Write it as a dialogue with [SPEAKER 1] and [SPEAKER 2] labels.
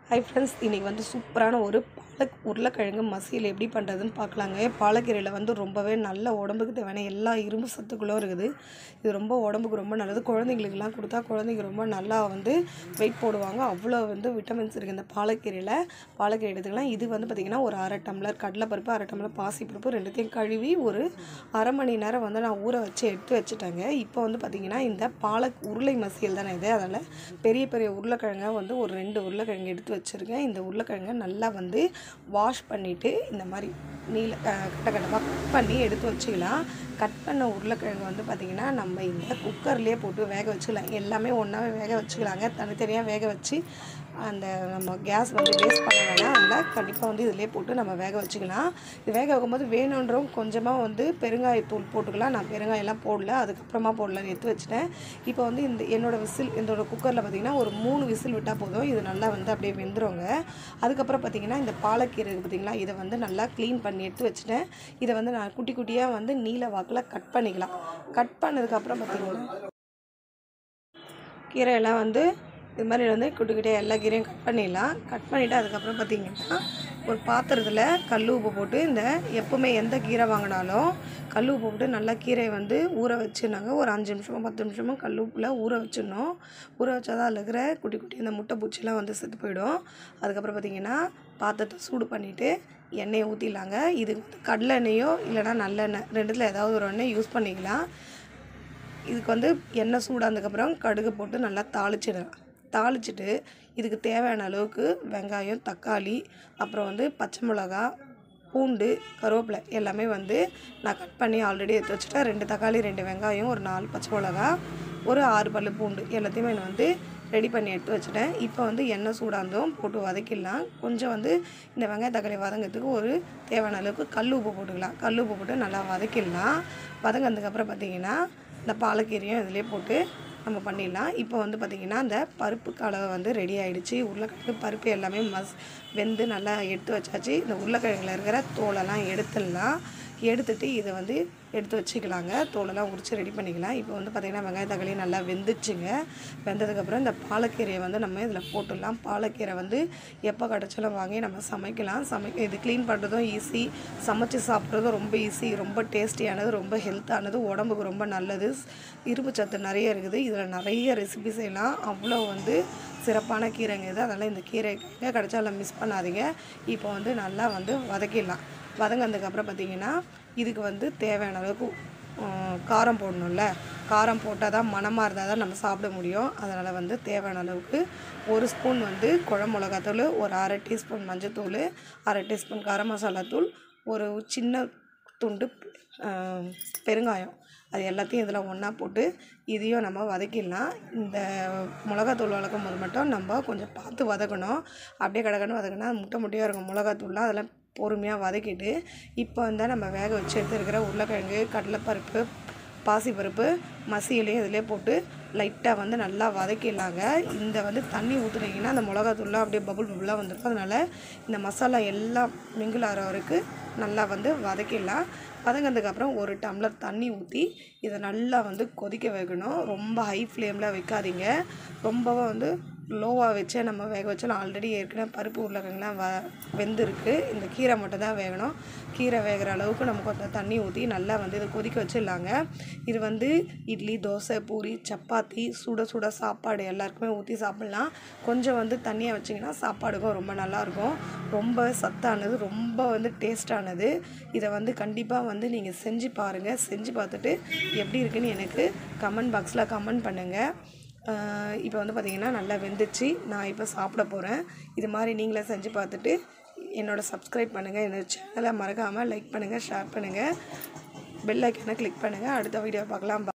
[SPEAKER 1] Hi friends, இன்றைக்கி வந்து சூப்பரான ஒரு பாலக் உருளைக்கிழங்கு மசியல் எப்படி பண்ணுறதுன்னு பார்க்கலாங்க. பாலக்கீரையில் வந்து ரொம்பவே நல்ல உடம்புக்கு தேவையான எல்லா இரும்பு சத்துக்களும் இருக்குது. இது ரொம்ப உடம்புக்கு ரொம்ப நல்லது. குழந்தைங்களுக்கெல்லாம் கொடுத்தா குழந்தைங்க ரொம்ப நல்லா வந்து வெயிட் போடுவாங்க. அவ்வளோ வந்து விட்டமின்ஸ் இருக்குது இந்த பாலக்கீரையில். பாலக்கீரை எடுத்துக்கலாம். இது வந்து பார்த்திங்கன்னா ஒரு அரை டம்ளர் கடலைப்பருப்பு, அரை டம்ளர் பாசிப்பருப்பு ரெண்டுத்தையும் கழுவி ஒரு அரை மணி நேரம் வந்து நான் ஊற வச்சு எடுத்து வச்சுட்டேங்க. இப்போ வந்து பார்த்திங்கன்னா இந்த பாலக் உருளை மசியல் தானே இது. அதனால் பெரிய பெரிய உருளைக்கிழங்கை வந்து ஒரு 2 உருளைக்கிழங்கு எடுத்து வச்சுருக்கேன். இந்த உருளைக்கிழங்கை நல்லா வந்து வாஷ் பண்ணிவிட்டு இந்த மாதிரி கட்ட கட்டமாக கட் பண்ணி எடுத்து வச்சுக்கலாம். கட் பண்ண உருளைக்கிழங்கு வந்து பார்த்திங்கன்னா நம்ம இந்த குக்கர்லேயே போட்டு வேக வச்சுக்கலாம். எல்லாமே ஒன்றாவே வேக வச்சுக்கலாங்க. தனித்தனியாக வேக வச்சு அந்த நம்ம கேஸ் வந்து வேஸ்ட் பண்ண வேணாம். அதனால் கண்டிப்பாக வந்து இதிலே போட்டு நம்ம வேக வச்சுக்கலாம். இது வேக வைக்கும்போது வேணுன்றவங்க கொஞ்சமாக வந்து பெருங்காயத்தூள் போட்டுக்கலாம். நான் பெருங்காயெல்லாம் போடல, அதுக்கப்புறமா போடலான்னு எடுத்து வச்சுட்டேன். இப்போ வந்து என்னோடய குக்கரில் பார்த்திங்கன்னா ஒரு 3 விசில் விட்டால் போதும். இது நல்லா வந்து அப்படியே வெந்துருங்க. அதுக்கப்புறம் பார்த்திங்கன்னா இந்த பாலக்கீரை பார்த்திங்களா, இதை வந்து நல்லா க்ளீன் பண்ணி எடுத்து வச்சுட்டேன். இதை வந்து நான் குட்டி குட்டியாக வந்து நீல வாக்கில் கட் பண்ணிக்கலாம். கட் பண்ணதுக்கப்புறம் பார்த்திங்கன்னா கீரையெல்லாம் வந்து இது மாதிரி வந்து குட்டிக்கிட்டே எல்லா கீரையும் கட் பண்ணிடலாம். கட் பண்ணிவிட்டு அதுக்கப்புறம் பார்த்திங்கன்னா ஒரு பாத்திரத்தில் கல் உப்பு போட்டு எப்போவுமே எந்த கீரை வாங்கினாலும் கல் உப்பு போட்டு நல்லா கீரையை வந்து ஊற வச்சுனாங்க. ஒரு 5 நிமிஷமோ 10 நிமிஷமோ கல் உப்பில் ஊற வச்சிடணும். ஊற வச்சா தான் அதில் இருக்கிற குட்டி குட்டி இந்த முட்டை பூச்சிலாம் வந்து செத்து போயிடும். அதுக்கப்புறம் பார்த்திங்கன்னா பாத்திரத்தை சூடு பண்ணிவிட்டு எண்ணெயை ஊற்றிடலாங்க. இதுக்கு வந்து கடலை எண்ணெயோ இல்லைனா நல்லெண்ணெய் ரெண்டுத்தில் ஏதாவது ஒரு எண்ணெய் யூஸ் பண்ணிக்கலாம். இதுக்கு வந்து எண்ணெய் சூடானதுக்கப்புறம் கடுகு போட்டு நல்லா தாளிச்சிடலாம். தாளிச்சிட்டு இதுக்கு தேவையான அளவுக்கு வெங்காயம், தக்காளி, அப்புறம் வந்து பச்சை மிளகா, பூண்டு, கருவேப்பிலை எல்லாமே வந்து நான் கட் பண்ணி ஆல்ரெடி எடுத்து வச்சுட்டேன். 2 தக்காளி, 2 வெங்காயம், ஒரு 4 பச்சை மிளகா, ஒரு 6 பல்லு பூண்டு எல்லாத்தையுமே நான் வந்து ரெடி பண்ணி எடுத்து வச்சுட்டேன். இப்போ வந்து எண்ணெய் சூடானதும் போட்டு வதக்கிடலாம். கொஞ்சம் வந்து இந்த வெங்காய தக்காளி வதங்கிறதுக்கு ஒரு தேவையான அளவுக்கு கல் உப்பு போட்டுக்கலாம். கல் உப்பு போட்டு நல்லா வதக்கிடலாம். வதங்கினதுக்கப்புறம் பார்த்திங்கன்னா இந்த பாலக்கீரையும் இதிலே போட்டு நம்ம பண்ணிடலாம். இப்போ வந்து பார்த்திங்கன்னா இந்த பருப்பு கலவை வந்து ரெடி ஆகிடுச்சு. உருளைக்கிழங்கு பருப்பு எல்லாமே வெந்து நல்லா எடுத்து வச்சாச்சு. இந்த உருளைக்கிழங்குல இருக்கிற தோலெல்லாம் எடுத்துடலாம். எடுத்துகிட்டு இதை வந்து எடுத்து வச்சுக்கலாங்க. தோலெல்லாம் உரித்து ரெடி பண்ணிக்கலாம். இப்போ வந்து பார்த்திங்கன்னா வெங்காய தக்காளி நல்லா வெந்துச்சுங்க. வெந்ததுக்கப்புறம் இந்த பாலக்கீரையை வந்து நம்ம இதில் போட்டுடலாம். பாலக்கீரை வந்து எப்போ கிடச்சாலும் வாங்கி நம்ம சமைக்கலாம். இது க்ளீன் பண்ணுறதும் ஈஸி, சமைச்சு சாப்பிட்றதும் ரொம்ப ஈஸி, ரொம்ப டேஸ்டியானது, ரொம்ப ஹெல்த்தானது, உடம்புக்கு ரொம்ப நல்லது, இரும்பு சத்து நிறைய இருக்குது. இதில் நிறைய ரெசிபி செய்யலாம். அவ்வளோ வந்து சிறப்பான கீரைங்க இது. அதனால் இந்த கீரை கிடச்சாலும் மிஸ் பண்ணாதீங்க. இப்போ வந்து நல்லா வந்து வதக்கிடலாம். வதங்கினதுக்கப்புறம் பார்த்திங்கன்னா இதுக்கு வந்து தேவையான அளவுக்கு காரம் போடணும்ல. காரம் போட்டால் தான் மணமாக இருந்தால் தான் நம்ம சாப்பிட முடியும். அதனால் வந்து தேவையான அளவுக்கு 1 ஸ்பூன் வந்து குழம்பு மிளகாத்தூள், ஒரு அரை டீஸ்பூன் மஞ்சத்தூள், அரை டீஸ்பூன் கரம் மசாலா தூள், ஒரு சின்ன துண்டு பெருங்காயம், அது எல்லாத்தையும் இதில் ஒன்றா போட்டு இதையும் நம்ம வதக்கிடலாம். இந்த மிளகாத்தூள் வதக்கும் போது மட்டும் நம்ம கொஞ்சம் பார்த்து வதக்கணும். அப்படியே கடகடன்னு வதக்கினா முட்டையாக இருக்கும் மிளகாத்தூள்லாம். அதெல்லாம் பொறுமையாக வதக்கிட்டு இப்போ வந்து நம்ம வேக வச்சு எடுத்துருக்கிற உருளைக்கிழங்கு, கடலைப்பருப்பு, பாசிப்பருப்பு, மசியலையும் இதிலே போட்டு லைட்டாக வந்து நல்லா வதக்கிடலாங்க. இந்த வந்து தண்ணி ஊற்றுனீங்கன்னா அந்த மிளகாத்தூள்லாம் அப்படியே பபுளாக வந்துருக்கும். அதனால் இந்த மசாலா எல்லாம் மிங்கிள் ஆகிற வரைக்கும் நல்லா வந்து வதக்கிடலாம். வதங்கினதுக்கப்புறம் 1 டம்ளர் தண்ணி ஊற்றி இதை நல்லா வந்து கொதிக்க வைக்கணும். ரொம்ப ஹை ஃப்ளேமில் வைக்காதீங்க. ரொம்பவும் வந்து லோவாக வச்சே நம்ம வேக வச்சாலும் ஆல்ரெடி ஏற்கனவே பருப்பு உருளைக்கிழங்குலாம் வெந்திருக்கு. இந்த கீரை மட்டும் தான் வேகணும். கீரை வேகிற அளவுக்கு நம்ம கொஞ்சம் தண்ணி ஊற்றி நல்லா வந்து இதை கொதிக்க வச்சிடலாங்க. இது வந்து இட்லி, தோசை, பூரி, சப்பாத்தி, சுட சுட சாப்பாடு எல்லாருக்குமே ஊற்றி சாப்பிட்லாம். கொஞ்சம் வந்து தண்ணியாக வச்சிங்கன்னா சாப்பாடுக்கும் ரொம்ப நல்லாயிருக்கும். ரொம்ப சத்தானது, ரொம்ப வந்து டேஸ்டானது. இதை வந்து கண்டிப்பாக வந்து நீங்கள் செஞ்சு பாருங்கள். செஞ்சு பார்த்துட்டு எப்படி இருக்குன்னு எனக்கு கமெண்ட் பாக்ஸில் கமெண்ட் பண்ணுங்கள். இப்போ வந்து பார்த்திங்கன்னா நல்லா வெந்துச்சு. நான் இப்போ சாப்பிட போகிறேன். இது மாதிரி நீங்களே செஞ்சு பார்த்துட்டு சப்ஸ்கிரைப் பண்ணுங்கள். என்னோடய சேனலை மறக்காமல் லைக் பண்ணுங்கள், ஷேர் பண்ணுங்கள், பெல் ஐக்கானை கிளிக் பண்ணுங்கள். அடுத்த வீடியோ பார்க்கலாம்.